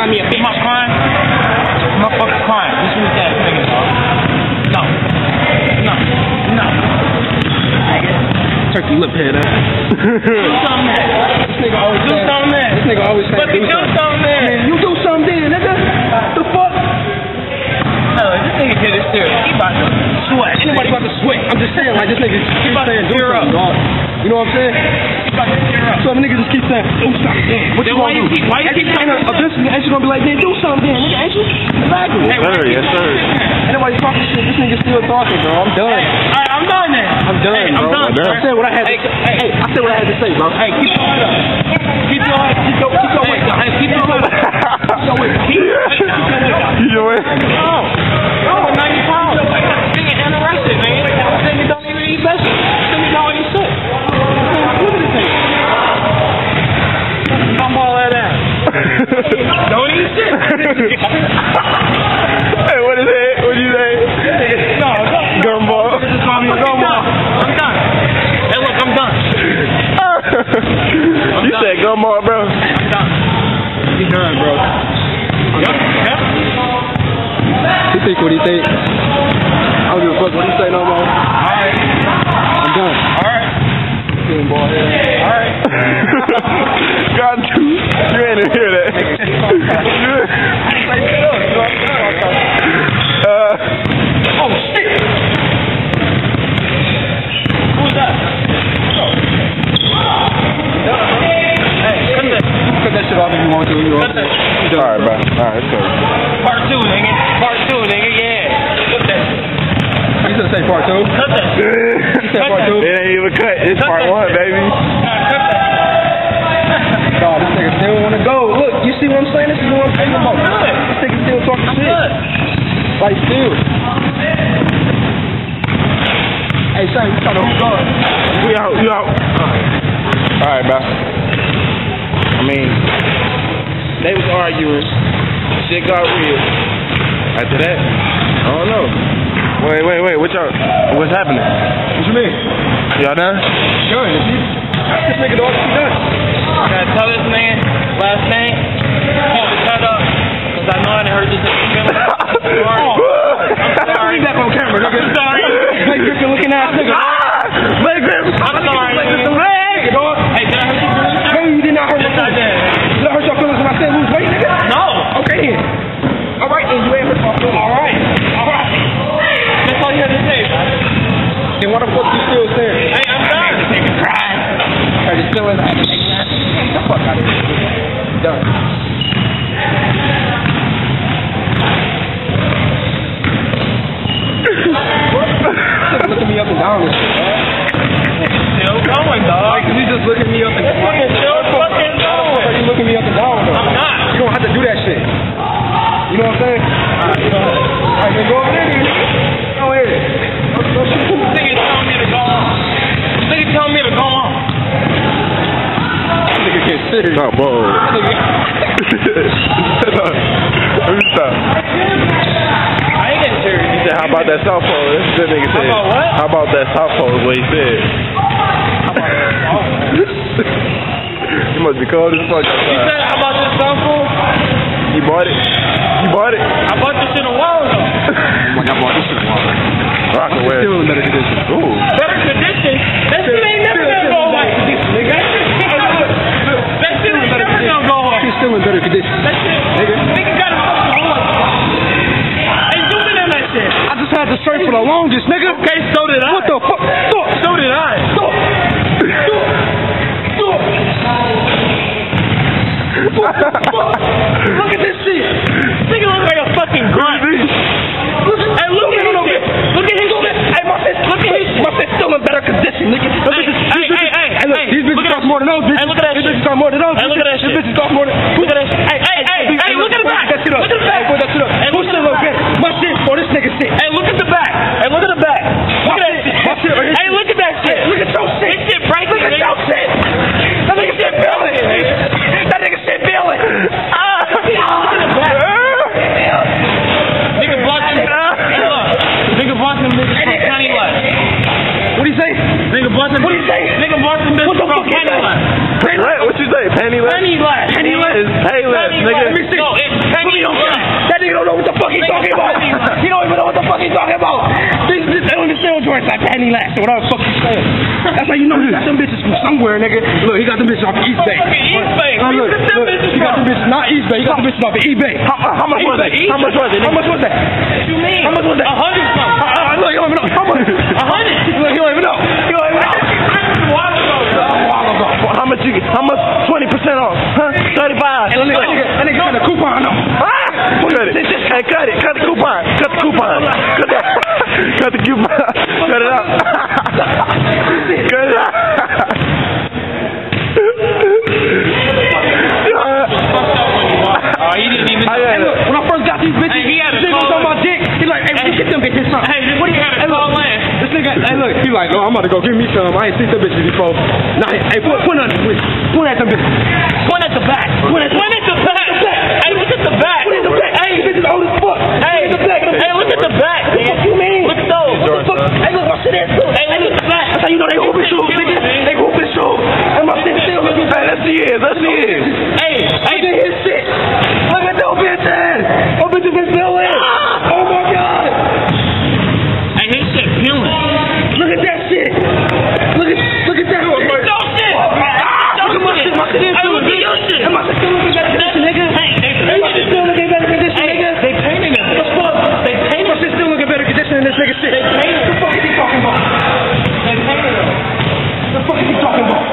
call me a bitch. Am I crying? Am I fucking crying? This is that thing, dog. No. Turkey lip head, Do something there. This nigga always Do something there. This nigga always saying do something there. Man, you do something then, nigga. The fuck? No, this nigga get it serious. He about to sweat. Ain't nobody about to sweat. I'm just saying, like, this nigga keep saying do something, dog. You know what I'm saying? He about to tear up. So the nigga just keep saying, do something. What you gonna do? Why you keep saying that? Eventually, the answer gonna be like, man, do something then, nigga, ain't you? Exactly. Yes, sir. Ain't nobody talking shit. This nigga still talking, bro. I'm done. Alright, I'm done then. I'm done, hey, bro. I'm done. I said what I had to say. Hey, I said what I had to say, bro. Hey, keep your head up. Keep your weight down. Hey, keep your weight down. Keep your weight down. Keep your weight down. I'm 90 pounds. Nigga anorexic, man. This nigga don't even eat vegetables. This nigga don't eat shit. Look at this thing. Dumb all that ass. Don't eat shit. Hey, what is it? What do you say? No, gumball. Just call me a gumball. I'm done. Hey, look, I'm done. You said gumball, bro. I'm done. He done, bro. Yep. He think what he think. I don't give a fuck what he say no more. Alright. I'm done. Alright. Gumball head. Alright. God, you ain't even hear that. Oh shit! Who's that? Hey, Cut that shit off if you want to. cut that. Alright, bro. Alright, it's okay. Part 2, nigga. Part 2, nigga. Yeah. Cut that shit. You said say part 2? Cut that shit. You said part 2? It ain't even cut. It's Cut part that 1, shit. baby. Cut that shit. Dog, this nigga still want to go. Look, you see what I'm saying? This is what I'm saying about. This nigga still talking shit. Good. Like, still. Hey, Shane, you trying to hook on? We out. Alright, bro. I mean, they was arguing. Shit got real. After that, I don't know. Wait. What's happening? What you mean? Y'all done? Done. If you ask this nigga, dog, he done. I gotta tell this man last name. Hold his head up. Cause I know I done hurt this nigga feelings. I'm sorry. Leave that on camera, nigga. I'm sorry. Hey, Griffin looking ass nigga. I'm sorry. Hey, dog. Hey, did I hurt your feelings? No, you did not hurt my Yes, I feelings. did. Did I hurt your feelings when I said lose weight, nigga? No. Okay, then. All right, then. You ain't hurt my feelings. Alright. That's all you had to say, man. Then why the fuck you still saying? Hey, I'm done. This nigga cried. Hurt his feelings. I had to make that. Get the fuck out of here. Done. Look at me up and down and shit, dog. Still going, dog. Like, you just looking me up and down. Still fucking going. You looking me up and down, though. I'm not. You don't have to do that shit. You know what I'm saying? Alright, then go over there, dude. Go ahead. This nigga telling me to go on. This nigga telling me to go on. This nigga can't sit here. No, whoa. Let me stop. I ain't getting serious. He said, how about that soft pole? That's what that nigga said. How about what? How about that soft pole is what he said. You must be cold as fuck You outside. said, how about this sample? You bought it? You bought it? I bought this shit a while ago. Like, I bought this shit a while ago. I can wear it. Still in better condition. Ooh. Better condition? That shit ain't never gonna go away. That shit ain't never gonna go away. She's still in better condition. That shit, nigga got a fucking hole. Hey, zoom in on that shit. I just had to search for the longest, nigga. Okay, so did I. What the fuck? Stop. So did I. Stop. Look at this shit. Nigga look like a fucking grunt. Hey, look at his shit. Look at his shit. Hey, my shit's still in better condition, nigga. Hey, look, these bitches cost more than those bitches. Hey, look at that These shit. bitches cost more than those Hey, look at that bitches. shit. These bitches cost more than. Look at that shit. Hey, look at the back. That shit up. Look at the back. Hey, put that shit up. Hey, look at the back. My shit for this nigga shit. Hey, look at the back. Hey, look at the back. Look at that shit. My shit right here. Hey, look at that shit. Look at your shit. This shit breaks. Look at your shit. That nigga shit feeling. That nigga shit feeling. Nigga blocked him. Hey, look. Nigga blocked him bitches from County Life. What do you say? Nigga blocked him. What do you say? Nigga blocked him bitches What the from fuck is County that? Life. What you say? Penny left? Penny Life. Penny left. Hey left. Penny Last, or whatever the fuck you saying. That's how you know he got them bitches from somewhere, nigga. Look, he got them bitches off of East Bay. East Bay. Look, he got them bitches, not East Bay, he got them bitches off of eBay. How much was that? How much was it? How much was that? What you mean? How much was that? 100 something. Look, you don't even know. How much? 100. Look, you don't even know. You don't even know. How much 20% off? Huh? 35. And nigga got a coupon on. Cut it. Hey, cut it. Cut the coupon. Cut the coupon. Cut that. Cut the coupon. Cut it out. Cut it out. He didn't even know. Hey, look, when I first got these bitches, he had a nigga was talking about dick. He's like, hey, get them bitches some. Hey, what do you have to call in? This nigga, hey, look, he's like, no, I'm about to go give me some. I ain't seen them bitches before. Nah, hey, point at them bitches. Point at them bitches. Point at the back. Point at the back. Hey, look at the back. Point at the back. Hey, these bitches old as fuck. Hey, look at the back. What the fuck you mean? Look at those. What the fuck? Hey, look, my shit ass too. Hey, look at the back. That's how you know they hooping shoes, nigga. They hooping shoes. And my shit still looking Hey, let's see it. Let's see it. Hey, look at his shit. Look at those bitches. Those bitches been still in. Oh my god. Hey, his shit peeling. Look at that shit. Look at that. Look at your shit. Look at my shit. My shit is Hey, still look at your shit. And my shit still looking better condition, nigga. Hey, My shit still looking better condition, nigga. they painted it. What the fuck? They painted My shit still looking better condition than this nigga shit. They painted What the fuck is he talking about? They painted it. What the fuck is he talking about?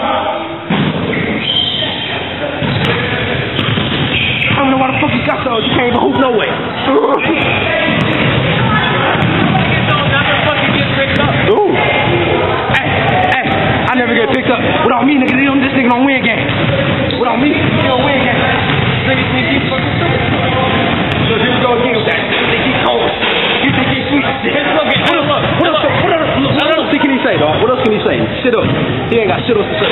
I don't know why the fuck you got those. You can't even hoop no way. Ooh. Hey, I never get picked up. Without me, nigga, this nigga don't win games. Without me, he don't win games. Niggas think he's fucking stupid. So here we go again with that. You think he's cold. You think he's sweet. What else can he say, dog? What else can he say? Shit up. He ain't got shit else to say.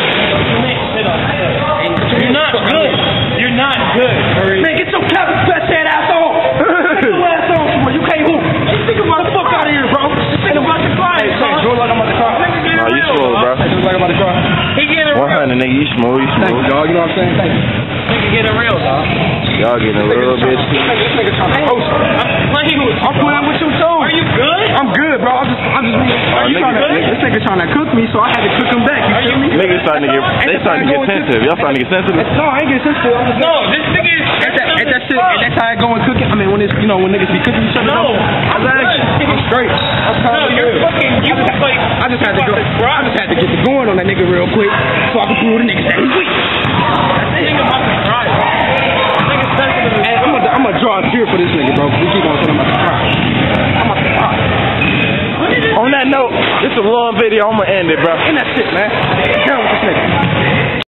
You're not good. You're not good, Maurice. Man, get your Kevin Best head ass on. Get your ass on somewhere. You can't hoop. Think about the fuck out of here, bro. Think about the cry. Hey, do it like I'm about to cry. No, you smooth, bro. Hey, do it like I'm about to cry. He getting real. 100, nigga. You smooth. You Thank you, smooth. dog. You know what I'm saying? Thank you. Nigga getting real, dog. Y'all getting a little bit. This nigga trying to host. I'm playing with you. I'm playing with you too. Are you good? I'm good, bro. I'm just Are you trying to, good? this nigga trying to cook me, so I had to cook him back. You feel me? Niggas starting to get. They starting to get sensitive. Y'all starting to get sensitive. No, I ain't getting sensitive. I'm just No, this nigga is. That's how I go and cook it. I mean, when it's, when niggas be cooking each other. No, I'm straight. No, you're fucking. You like. I just had to go. I just had to get the going on that nigga real quick, so I can prove the niggas that he's weak. Nigga about to cry. Nigga sensitive. Hey, I'm gonna draw a tear for this nigga, bro. We keep on saying I'm about to cry. I'm about to cry. On that note, it's a long video. I'm gonna end it, bro. And that's it, man. Get down with this nigga.